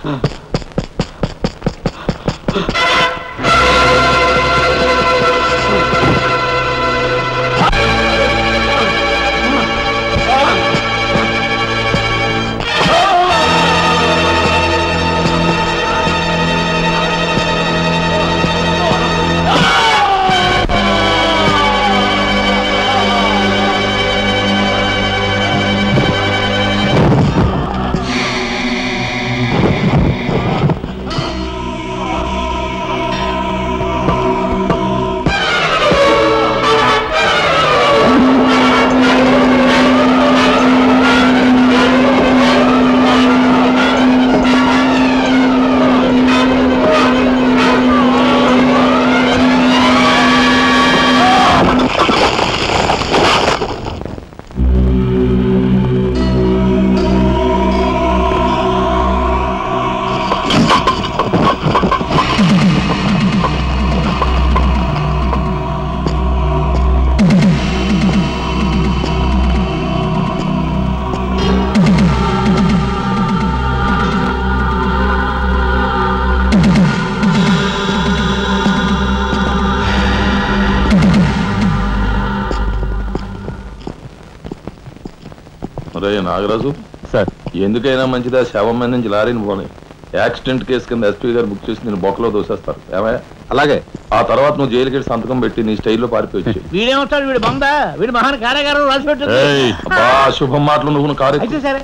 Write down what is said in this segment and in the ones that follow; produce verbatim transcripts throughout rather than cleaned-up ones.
Nagaraju sir, ఎందుకైనా మంచిదా శవం మీద నుంచి లారీని పోనీ. యాక్సిడెంట్ కేసు కింద ఎస్పీ గారు బుక్ చేసి నేను బొక్కలో దోసేస్తారు. ఏమయ్యా? అలాగే. ఆ తర్వాత నువ్వు జైలుకి వెళ్ళి సంతకం పెట్టి నీ స్టైల్లో పారిపోయి. వీడేమవుతాడు? వీడు బొంద, వీడు మహాన్ కార్యగారు రాసి పెట్టు. శుభం మాటలు నువ్వు కారు అయితే సరే.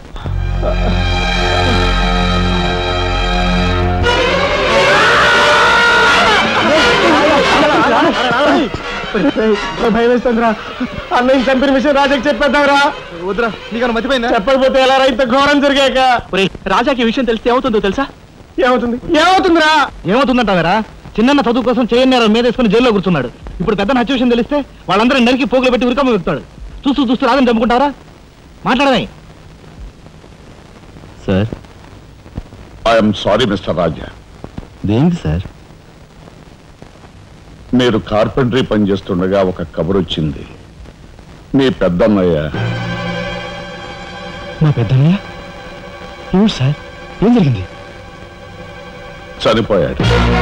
భయం వేస్తుందిరా. అన్నయ్య చంపిన విషయం రాజాకి చెప్పేద్దాంరా. వద్దురా, నీకన్నా మర్చిపోయిందా? చెప్పకపోతే ఎలా ఇంత ఘోరం జరిగాక. రాజాకి ఈ విషయం తెలిస్తే ఏమవుతుందో తెలుసా? ఏమవుతుంది? ఏమవుతుందిరా? ఏమవుతుందంటావరా? చిన్న చదువు కోసం చేయన్నారు మీద వేసుకుని జైల్లో కూర్చున్నాడు. ఇప్పుడు పెద్ద హత్య విషయం తెలిస్తే వాళ్ళందరూ నరికి పోగులు పెట్టి ఉరికమ్మ వెళ్తాడు. చూస్తూ చూస్తూ రాదని చంపుకుంటావరా? మాట్లాడమే. Sir, I'm sorry mister Raja. దేంటి సార్? మీరు కార్పెంటరీ పనిచేస్తుండగా ఒక కబురు వచ్చింది. మీ పెద్దన్నయ్య. మా పెద్దన్నయ్య? ఏమిటి సార్, ఏం జరిగింది? చనిపోయాడు.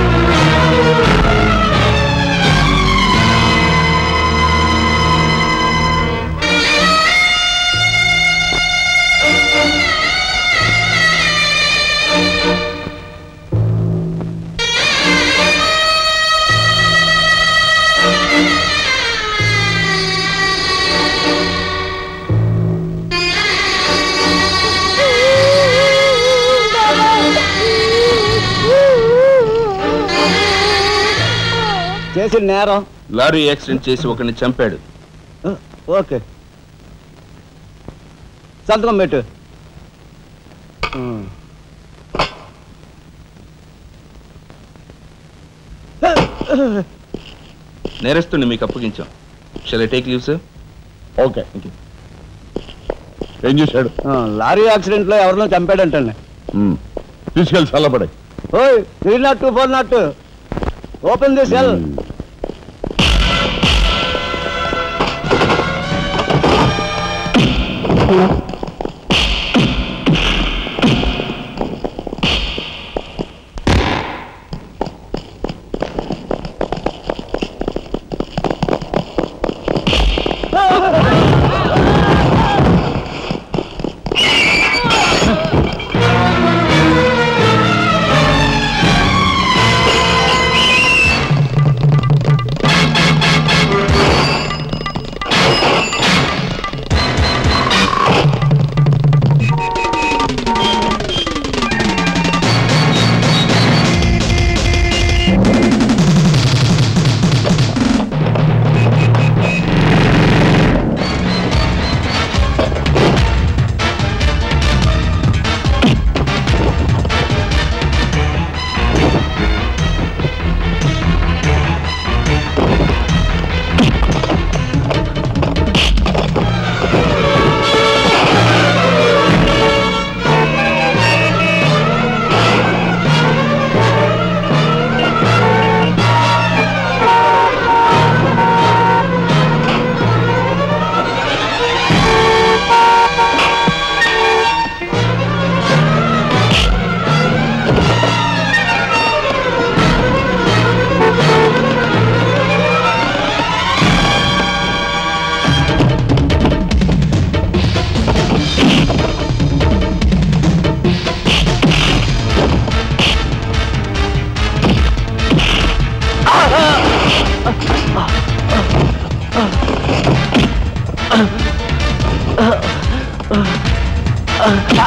చేసిన నేరం లారీ యాక్సిడెంట్ చేసి ఒకరిని చంపాడు. ఓకే, సంతకం పెట్టు. నేరస్తుని మీకు అప్పగించాం. Shall I take leave sir? Okay. ఏం చేశాడు? లారీ యాక్సిడెంట్ లో ఎవరినో చంపాడంటండి. తీసుకెళ్ళి చల్లబడే. ఓయ్, three nought two four nought two open the cell.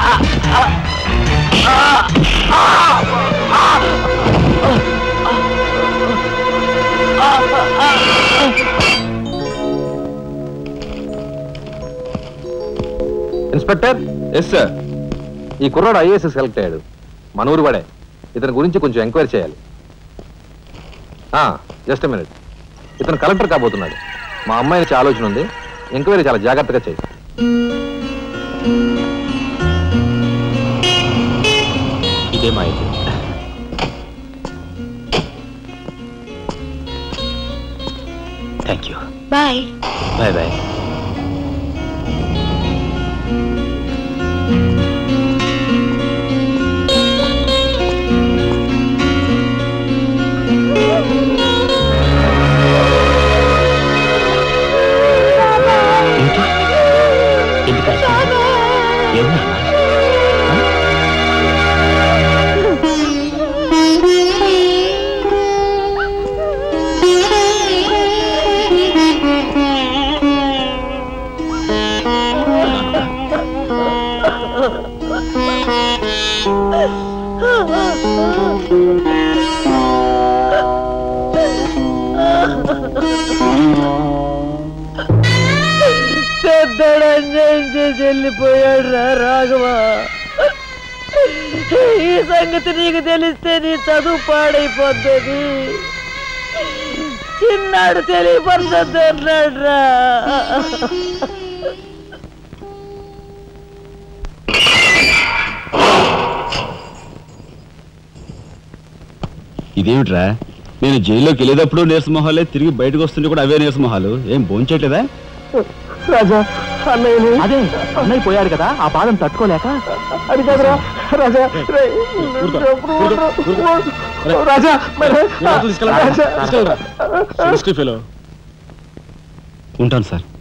Inspector. Yes sir. ఈ కుర్రాడు ఐఏఎస్ సెలెక్ట్ అయ్యాడు, మన ఊరు వాడే. ఇతని గురించి కొంచెం ఎంక్వైరీ చేయాలి. Just minute. ఇతను కలెక్టర్ కాబోతున్నాడు. మా అమ్మాయి నుంచి ఆలోచన ఉంది, ఎంక్వైరీ చాలా జాగ్రత్తగా చేయి. ఇదే మా ఇంటి. Thank you. Bye bye bye. చెల్లిపోయాడు రా రాఘవ. ఈ సంగతి నీకు తెలిస్తే నీ చదువు పాడైపోతుంది. చిన్నాడు తెలియపరచొద్దు అన్నాడు రా. ఇదేమిట్రా, నేను జైల్లోకి వెళ్ళేటప్పుడు నీరసమొహాలే, తిరిగి బయటకు వస్తుంటే కూడా అవే నీరసమొహాలు. ఏం భోంచేయట్లేదా? రాజా అన్నయ్య. అదే అన్నయ్య పోయాడు కదా, ఆ బాధం తట్టుకోలేక. అది కాదురా రాజా. రాజా ఉంటాను సార్.